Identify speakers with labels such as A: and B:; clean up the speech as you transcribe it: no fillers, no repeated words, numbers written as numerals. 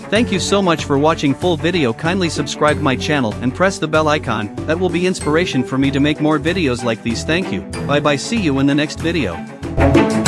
A: Thank you so much for watching full video. Kindly subscribe my channel and press the bell icon. That will be inspiration for me to make more videos like these. Thank you. Bye bye. See you in the next video.